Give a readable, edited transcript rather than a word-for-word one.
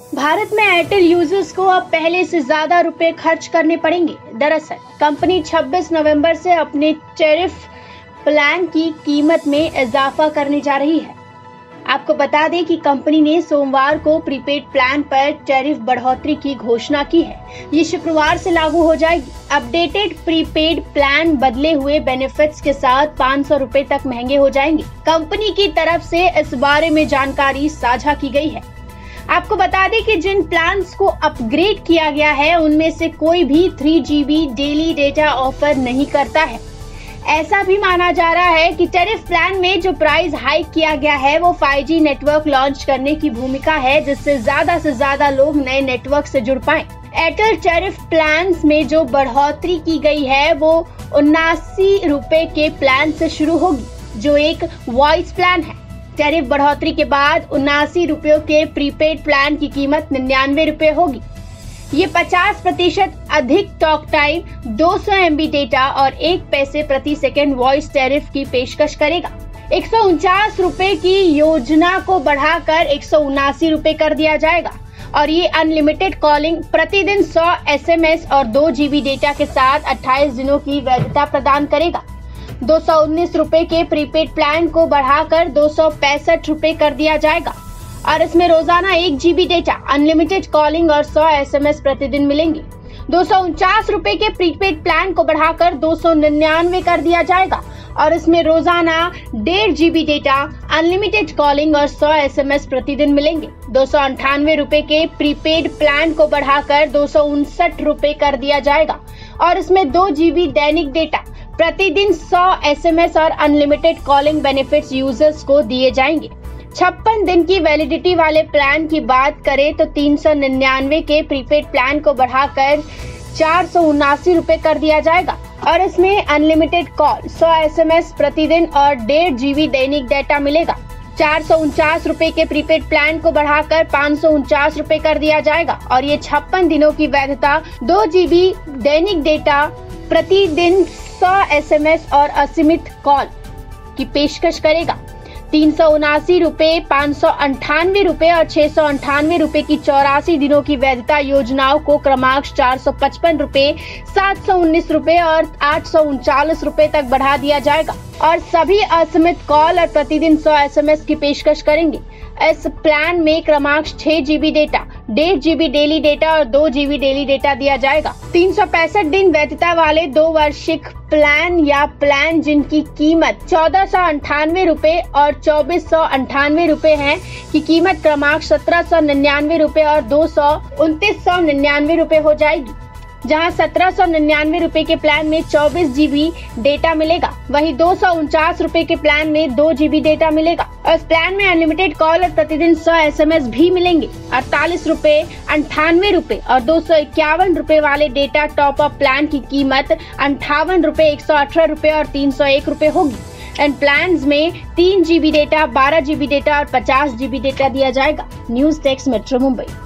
भारत में Airtel users को अब पहले से ज्यादा रुपए खर्च करने पड़ेंगे। दरअसल कंपनी 26 नवंबर से अपने टैरिफ प्लान की कीमत में इजाफा करने जा रही है। आपको बता दें कि कंपनी ने सोमवार को प्रीपेड प्लान पर टैरिफ बढ़ोतरी की घोषणा की है। ये शुक्रवार से लागू हो जाएगी। अपडेटेड प्रीपेड प्लान बदले हुए बेनिफिट्स के साथ 500 रुपए तक महंगे हो जाएंगे। कंपनी की तरफ से इस बारे में जानकारी साझा की गई है। आपको बता दें कि जिन प्लान्स को अपग्रेड किया गया है उनमें से कोई भी 3GB डेली डेटा ऑफर नहीं करता है। ऐसा भी माना जा रहा है कि टैरिफ प्लान में जो प्राइस हाइक किया गया है वो 5G नेटवर्क लॉन्च करने की भूमिका है, जिससे ज्यादा से ज्यादा लोग नए नेटवर्क से जुड़ पाएं। एयरटेल टैरिफ प्लान में जो बढ़ोतरी की गई है वो 79 रुपए के प्लान से शुरू होगी, जो एक वॉइस प्लान है। टैरिफ बढ़ोतरी के बाद 79 रुपयों के प्रीपेड प्लान की कीमत 99 रुपए होगी। ये 50% अधिक टॉक टाइम, 200 MB डेटा और 1 पैसे प्रति सेकंड वॉइस टैरिफ की पेशकश करेगा। 149 रुपए की योजना को बढ़ाकर 179 रुपए कर दिया जाएगा और ये अनलिमिटेड कॉलिंग, प्रतिदिन 100 SMS और 2 GB डेटा के साथ 28 दिनों की वैधता प्रदान करेगा। 219 रुपए के प्रीपेड प्लान को बढ़ाकर 265 रुपए कर दिया जाएगा और इसमें रोजाना 1 GB डेटा, अनलिमिटेड कॉलिंग और 100 SMS प्रतिदिन मिलेंगे। 249 रुपए के प्रीपेड प्लान को बढ़ाकर 299 कर दिया जाएगा और इसमें रोजाना 1.5 GB डेटा, अनलिमिटेड कॉलिंग और 100 SMS प्रतिदिन मिलेंगे। 298 रुपए के प्रीपेड प्लान को बढ़ाकर 259 रुपए कर दिया जाएगा और इसमें 2 GB दैनिक डेटा, प्रतिदिन 100 SMS और अनलिमिटेड कॉलिंग बेनिफिट्स यूजर्स को दिए जाएंगे। 56 दिन की वैलिडिटी वाले प्लान की बात करें तो 399 के प्रीपेड प्लान को बढ़ाकर 479 रुपए कर दिया जाएगा और इसमें अनलिमिटेड कॉल, 100 SMS प्रतिदिन और 1.5 GB दैनिक डेटा मिलेगा। 449 रुपए के प्रीपेड प्लान को बढ़ाकर 549 रुपए कर दिया जाएगा और ये 56 दिनों की वैधता, 2 GB दैनिक डेटा, प्रतिदिन 100 SMS और असीमित कॉल की पेशकश करेगा। 379 रुपए, 598 रुपए और 698 रुपए की 84 दिनों की वैधता योजनाओं को क्रमांक 455 रुपए, 719 रुपए और 839 रुपए तक बढ़ा दिया जाएगा और सभी असीमित कॉल और प्रतिदिन 100 SMS की पेशकश करेंगे। इस प्लान में क्रमांक 6 GB data, 1.5 GB daily data और 2 GB डेली डेटा दिया जाएगा। 365 दिन वैधता वाले 2 वार्षिक प्लान या प्लान जिनकी कीमत 1498 रुपए और 2498 रुपए है की कीमत क्रमांक 1799 रुपए और 2999 रुपए हो जाएगी। जहां 1799 रुपए के प्लान में 24 GB डेटा मिलेगा, वहीं 249 रुपए के प्लान में 2 GB डेटा मिलेगा और इस प्लान में अनलिमिटेड कॉल और प्रतिदिन 100 SMS भी मिलेंगे। 48 रुपए, 98 रुपए और 251 रुपए वाले डेटा टॉप अप प्लान की कीमत 58 रुपए, 118 रुपए और 301 रुपए होगी। इन प्लान में 3 GB डेटा, 12 GB डेटा और 50 GB डेटा दिया जाएगा। News desk, metro Mumbai.